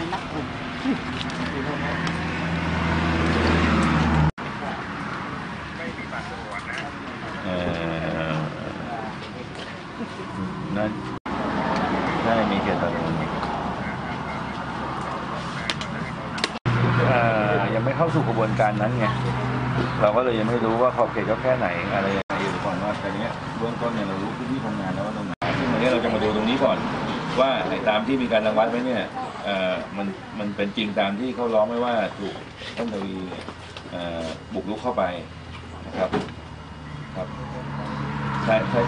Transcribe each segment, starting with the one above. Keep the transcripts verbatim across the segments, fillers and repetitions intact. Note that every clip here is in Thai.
เป็นนักบุญไม่มีบัตรสวัสดิ์นะเออนั่นได้มีเขตตำรวจยังไม่เข้าสู่กระบวนการนั้นไงเราก็เลยยังไม่รู้ว่าขอบเขตเขาแค่ไหนอะไรยังไงอยู่ก่อนว่าแต่เนี้ยเบื้องต้นเนี่ยเรารู้พื้นที่ทำงานแล้วว่าตรงไหนซึ่งวันนี้เราจะมาดูตรงนี้ก่อนว่าไอ้ตามที่มีการรังวัดไว้เนี่ยเอ่อมันมันเป็นจริงตามที่เขาร้องไว้ว่าถูกท่านทวีเอ่อบุกรุกเข้าไปนะครับครับใช่ใช่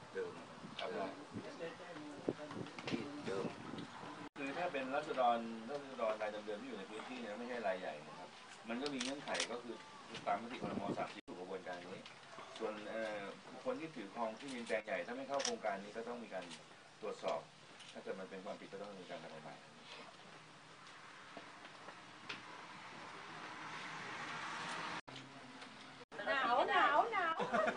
คือถ้าเป็นรัษฎรรัษฎรรายเดิมๆที่อยู่ในพื้นที่เนี่ยไม่ใช่รายใหญ่นะครับมันก็มีเงื่อนไขก็คือตามมติครม.สามสิบกระบวนการนี้ส่วนคนที่ถือครองที่ดินแปลงใหญ่ถ้าไม่เข้าโครงการนี้ก็ต้องมีการตรวจสอบถ้าเกิดมันเป็นความผิดก็ต้องมีการทำใหม่หนาวหนาวหนาว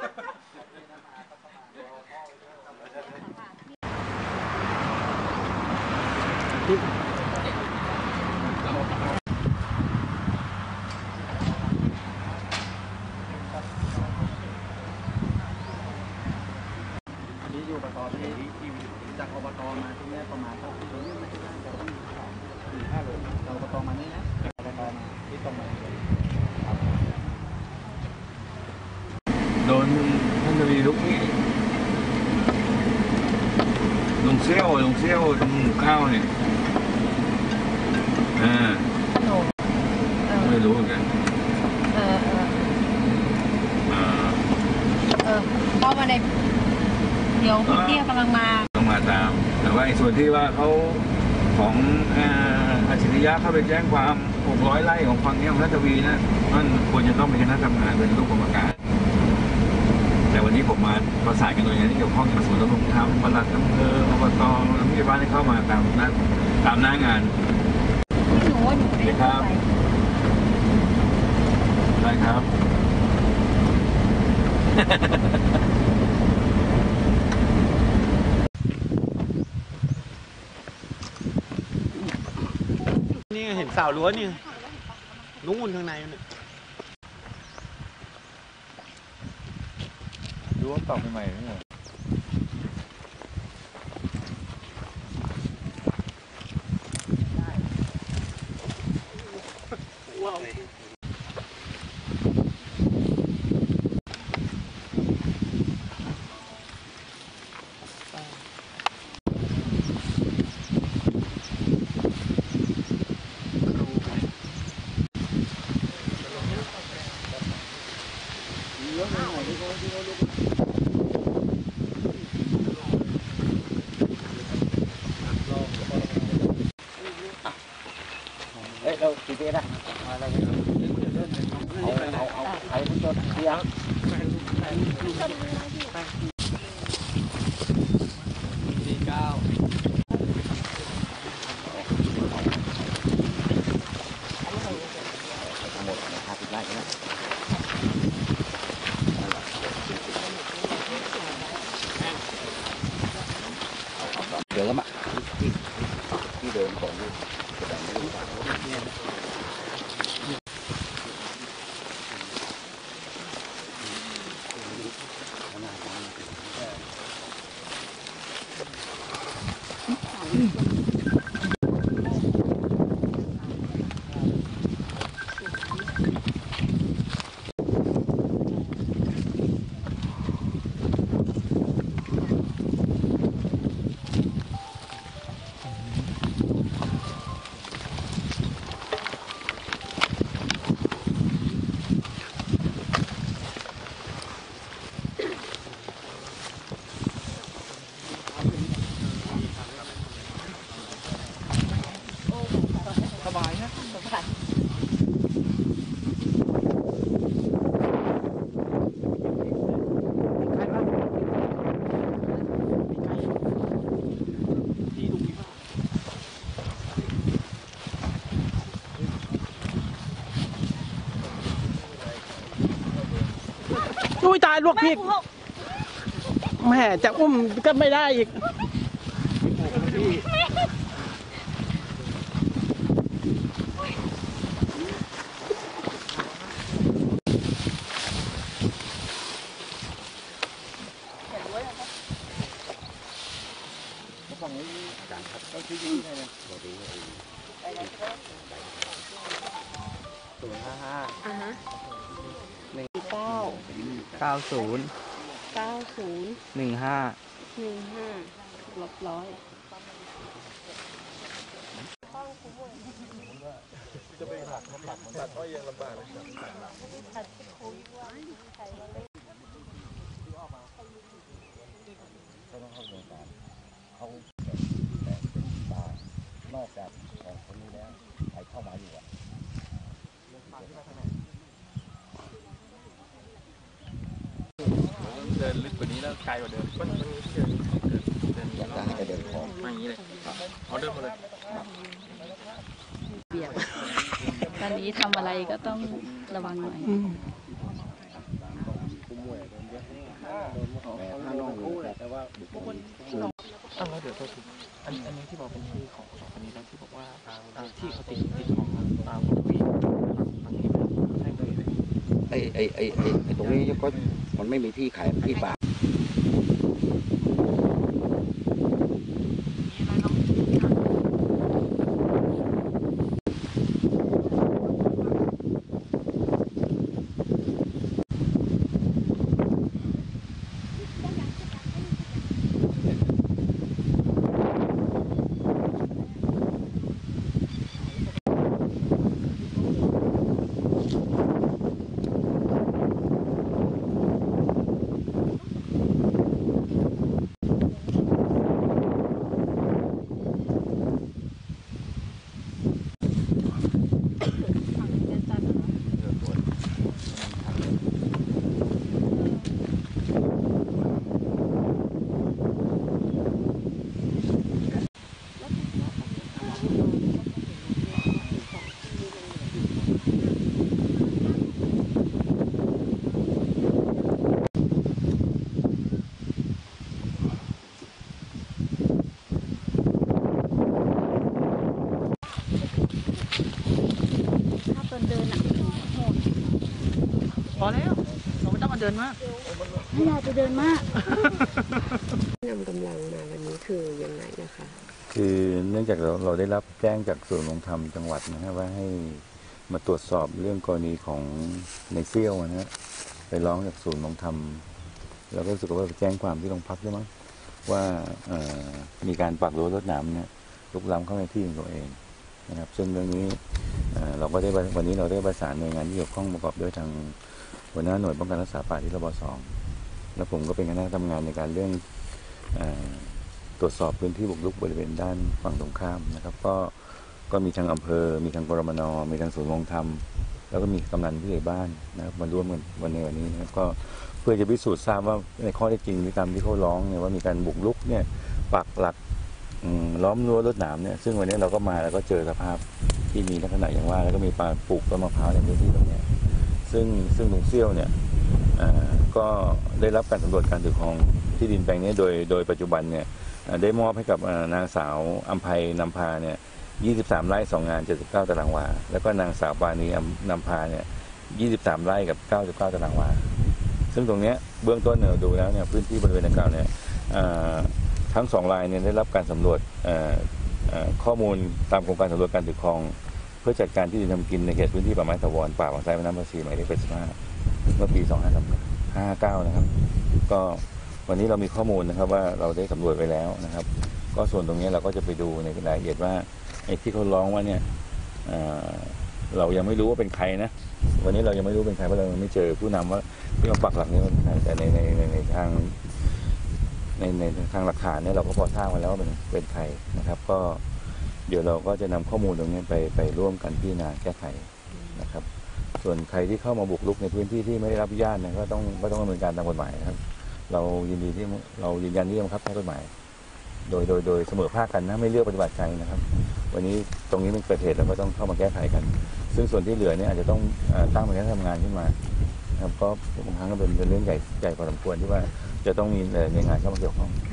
นี่อยู่อบตที่ที่จากอบตมาที่นี่ประมาณเท่าไหร่ตรงนี้ไม่ใช่จะต้องสี่ห้าโลเราอบตมานี่นะอบตมาที่ตรงมาโดนท่านทวีลุกนี่ลงเซี่ยวลงเซี่ยวตรงหมู่ข้าวเนี่ยอ่าไม่รู้เหมือนกันเออเอออ่าเออพอมาในเดี๋ยวพี่เตี้ยกำลังมาต้องมาตามแต่ว่าไอ้ส่วนที่ว่าเขาของอาชิริยะเข้าไปแจ้งความหกร้อยไร่ของฝั่งนี้ของท่านทวีนะมันควรจะต้องเป็นคณะทำงานเป็นรูปกรรมการแต่วันนี้ผมมาประสานกันโดยงานที่เกี่ยวข้องกับส่วนราชการทำปลัดอำเภออบตผู้ใหญ่บ้านให้เข้ามาตามหน้าตามหน้างานหนูหนูได้ครับได้ครับนี่เห็นเสารั้วนี่นู้นข้างในเนี่ยรั้วต่อใหม่ๆนี่เหรอว้าวเฮ้ยเรากี่ปีนะมาแล้วเอาเอาเอาไอ้ผู้ชมเสียงสี่เก้าทั้งหมดนะครับติดไล่กันนะเดี๋ยวก็มาที่ที่เดิมของที่จะแต่งไม่รู้สบายนะสบายอุ้ยตายลวกพริกแม่จะอุ้มก็ไม่ได้อีกศูนย์ห้าห้าอ่าฮะหนึ่งเก้าเก้าศูนย์เก้าศูนย์หนึ่งห้าหนึ่งห้าลบร้อยจะไปหักน้ำหนักมันตัดอ้อยยังลำบากเลยเขาต้องเข้าโครงการเขาแต่แต่ตานอกจากของคนนี้แล้วใครเข้ามาอยู่อ่ะเดินลึกกว่านี้แล้วไกลกว่าเดิมมันมันเดินเดินเดินอยากได้จะเดินของมาอย่างนี้เลยเอาเดินมาเลยเบียดตอนนี้ทำอะไรก็ต้องระวังหน่อยแต่ว่าอ้าวแล้วเดี๋ยวก็คืออันอันนี้ที่บอกเป็นที่ของสองคนนี้แล้วที่บอกว่าที่เขาติดติดของตามของปีบางทีใช่เลยไอ้ไอ้ไอ้ไอ้ไอ้ตรงนี้ก็มันไม่มีที่ขายมันที่ป่าถ้าตอนเดินอ่ะโหดพอแล้วเราไม่ต้องมาเดินมากไม่อยากจะเดินมากนำกำลังมาวันนี้คือยังไงนะคะคือเนื่องจากเราเราได้รับแจ้งจากศูนย์ดำรงธรรมจังหวัดนะฮะว่าให้มาตรวจสอบเรื่องกรณีของในเซี่ยวนะฮะไปร้องจากศูนย์ดำรงธรรมเราก็รู้สึกว่าไปแจ้งความที่โรงพักด้วยมั้งว่าเอ่อมีการปักรั้วรถหนามเนี่ยลุกล้ำเข้าในที่ของตัวเองนะครับซึ่งเรื่องนี้เอ่อเราก็ได้วันนี้เราได้ประสานหน่วยงานที่เกี่ยวข้องประกอบด้วยทางหัวหน้าหน่วยป้องกันรักษาป่าที่รบสองแล้วผมก็เป็นคณะทำงานในการเรื่องเอ่อตรวจสอบพื้นที่บุกรุกบริเวณด้านฝั่งตรงข้ามนะครับก็ก็มีทางอำเภอมีทางกรมนมีทางศูนย์ดำรงธรรมแล้วก็มีกำนันผู้ใหญ่บ้านนะครับมาร่วมกันวันในวันนี้นะครับก็เพื่อจะพิสูจน์ทราบว่าในข้อเท็จจริงตามที่เขาร้องเนี่ยว่ามีการบุกรุกเนี่ยปักหลักล้อมรั้วรถหนามเนี่ยซึ่งวันนี้เราก็มาแล้วก็เจอสภาพที่มีลักษณะอย่างว่าแล้วก็มีปลาปลูกต้นมะพร้าวในพื้นที่ตรงนี้ซึ่งซึ่งตรงเซี่ยวเนี่ยก็ได้รับการสำรวจการถือครองที่ดินแปลงนี้โดยโดยปัจจุบันเนี่ยได้มอบให้กับนางสาวอัมภัยนำพาเนี่ยยี่สิบสามไร่สองงานเจ็ดสิบเก้าตารางวาแล้วก็นางสาวปานีนำพาเนี่ยยี่สิบสามไร่กับเก้าสิบเก้าตารางวาซึ่งตรงนี้เบื้องต้นเนี่ยดูแล้วเนี่ยพื้นที่บริเวณดังกล่าวเนี่ยทั้งสองรายเนี่ยได้รับการสำรวจข้อมูลตามโครงการสำรวจการถือครองเพื่อจัดการที่ดินทำกินในเขตพื้นที่ป่าไม้ถาวรป่าบางไทรแม่น้ำภาษีหมายเลขแปดสิบห้าเมื่อปีสองพันห้าร้อยห้าสิบเก้านะครับก็วันนี้เรามีข้อมูลนะครับว่าเราได้สำรวจไปแล้วนะครับก็ส่วนตรงนี้เราก็จะไปดูในรายละเอียดว่าไอ้ที่เขาร้องว่าเนี่ยเรายังไม่รู้ว่าเป็นใครนะวันนี้เรายังไม่รู้เป็นใครเพราะเรายังไม่เจอผู้นำว่าที่มาปักหลักนี้เป็นใครแต่ในในในในทางในในทางหลักฐานเนี่ยเราก็พอทราบมาแล้วว่าเป็นเป็นใครนะครับก็เดี๋ยวเราก็จะนำข้อมูลตรงนี้ไปไปร่วมกันพิจารณาแก้ไขนะครับส่วนใครที่เข้ามาบุกรุกในพื้นที่ที่ไม่ได้รับอนุญาตเนี่ยก็ต้องก็ต้องดำเนินการตามกฎหมายนะครับเรายินดีที่เรายืนยันที่จะบังคับใช้กฎหมายโดยโดยโดยเสมอภาคกันนะไม่เลือกปฏิบัติใครนะครับวันนี้ตรงนี้เป็นเกิดเหตุเราก็ต้องเข้ามาแก้ไขกันซึ่งส่วนที่เหลือเนี่ยอาจจะต้องตั้งเป็นคณะทำงานขึ้นมาครับก็บางครั้งก็เป็นเรื่องใหญ่ใหญ่พอสมควรที่ว่าจะต้องมีหน่วยงานเข้ามาเกี่ยวข้องนะครับ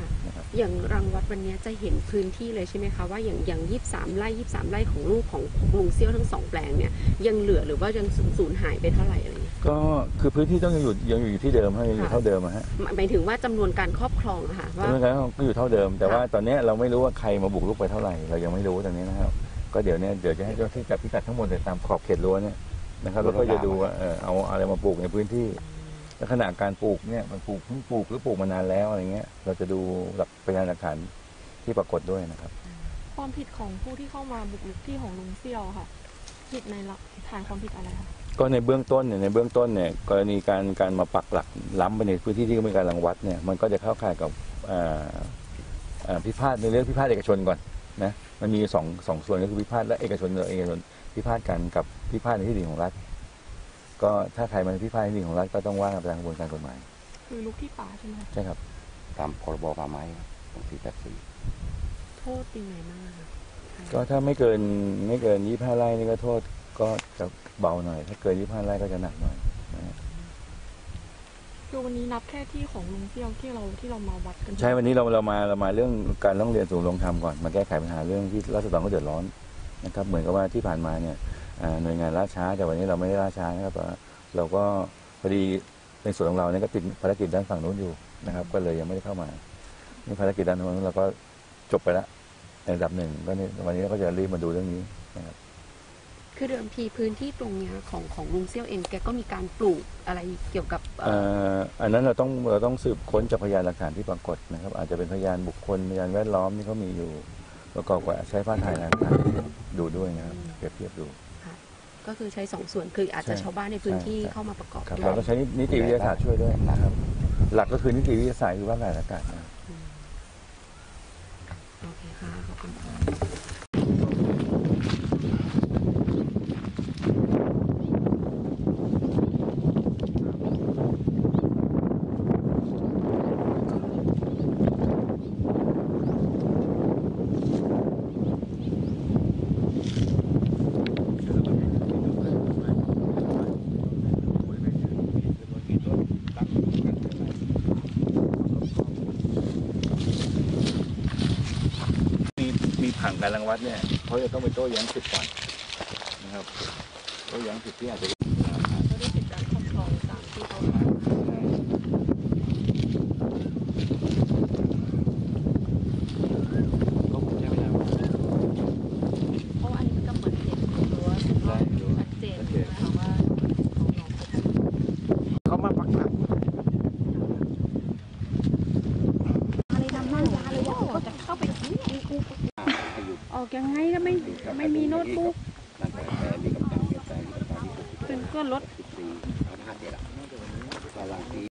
อย่างรังวัดวันนี้จะเห็นพื้นที่เลยใช่ไหมคะว่าอย่างอย่างยี่สิบสามไร่ยี่สิบสามไร่ของลูกของลุงเซี่ยวทั้งสองแปลงเนี่ยยังเหลือหรือว่ายังสูญหายไปเท่าไหร่อะไรเงี้ยก็คือพื้นที่ต้องยังอยู่ยังอยู่ที่เดิมให้ยังอยู่เท่าเดิมอะฮะหมายถึงว่าจำนวนการครอบครองอะค่ะว่าจำนวนการก็อยู่เท่าเดิมแต่ว่าตอนนี้เราไม่รู้ว่าใครมาบุกรุกไปเท่าไหร่เรายังไม่รู้ตอนนี้นะครับก็เดี๋ยวเนี่ยเดี๋ยวจะให้เจ้าที่จับพิกัดทั้งหมดเลยตามขอบเขตรั้วเนี่ยนะครับเราก็จะดูว่าเออเอาอะไรมาปลูกในพื้นที่และขณะการปลูกเนี่ยมันปลูกเพิ่งปลูกหรือปลูกมานานแล้วอะไรเงี้ยเราจะดูหลักพยานหลักฐานที่ปรากฏด้วยนะครับความผิดของผู้ที่เข้ามาบุกรุกที่ของลุงเซี่ยวค่ะผิดในหลักฐานความผิดอะไรคะก็ในเบื้องต้นเนี่ยในเบื้องต้นเนี่ยกรณีการการมาปักหลักล้ำไปในพื้นที่ที่มีการรังวัดเนี่ยมันก็จะเข้าข่ายกับพิพาทในเรื่องพิพาทเอกชนก่อนนะมันมีสองสองส่วนก็คือพิพาทและเอกชนเอกชนพิพาทกันกับพิพาทในที่ดินของรัฐก็ถ้าใครมาพิพาทในที่ดินของรัฐก็ต้องว่ากันตามกระบวนการกฎหมายคือลุกที่ป่าใช่ไหมใช่ครับตามพรบป่าไม้สองสี่แปดสี่โทษยังไงบ้างก็ถ้าไม่เกินไม่เกินยี่สิบห้าไร่นี่ก็โทษก็จะเบาหน่อยถ้าเกินยี่สิบห้าไร่ก็จะหนักหน่อยนะคือวันนี้นับแค่ที่ของลุงเซี่ยวที่เราที่เรามาวัดกันใช่วันนี้เราเรามาเรามาเรื่องการร้องเรียนสู่โรงธรรมก่อนมาแก้ไขปัญหาเรื่องที่ราษฎรเขาเดือดร้อนนะครับเหมือนกับว่าที่ผ่านมาเนี่ยหน่วยงานล่าช้าแต่วันนี้เราไม่ได้ล่าช้านะครับเราก็พอดีในส่วนของเราเนี่ยก็ติดภารกิจด้านฝั่งนู้นอยู่นะครับก็เลยยังไม่ได้เข้ามานี่ภารกิจด้านนู้นเราก็จบไปแล้วในระดับหนึ่งก็วันนี้เราก็จะรีบมาดูเรื่องนี้นะครับคือเดิมทีพื้นที่ตรงนี้ของของลุงเซี่ยวเองแกก็มีการปลูกอะไรเกี่ยวกับอันนั้นเราต้องเราต้องสืบค้นจากพยานหลักฐานที่ปรากฏนะครับอาจจะเป็นพยานบุคคลพยานแวดล้อมที่เขามีอยู่ประกอบกับใช้ภาพถ่ายต่างๆดูด้วยนะครับเปรียบเทียบดูก็คือใช้สองส่วนคืออาจจะชาวบ้านในพื้นที่เข้ามาประกอบด้วยเราต้องใช้นิติวิทยาศาสตร์ช่วยด้วยนะครับหลักก็คือนิติวิทยาศาสตร์คือว่าการอากาศนะโอเคค่ะขอบคุณผังการรังวัดเนี่ยเขาจะต้องไปโต้แย้งสิทธิ์ก่อนนะครับโต้แย้งสิทธิ์ที่อาจจะเขาได้สิทธิ์การครอบครองตามที่เขาเพราะว่าอันนี้มันก็เหมือนเห็นรั้วชัดเจนนะคะว่าเขามาปักหลักอะไรทำหน้ายาเลยว่าเขาจะเข้าไปที่ออกยังไงก็ไม่ไม่มีโน้ตบุ๊กเป็นก็รถ